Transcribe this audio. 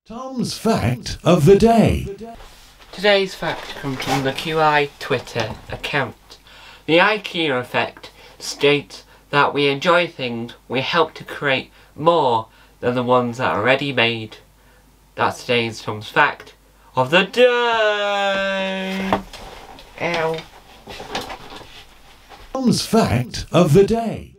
Tom's Fact of the Day. Today's fact comes from the QI Twitter account. The IKEA effect states that we enjoy things we help to create more than the ones that are already made. That's today's Tom's Fact of the Day. Ow. Tom's Fact of the Day.